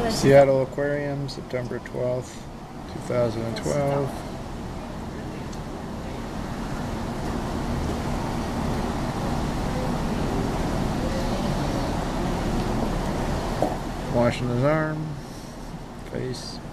Seattle Aquarium, September 12th, 2012. Washing his arm, face.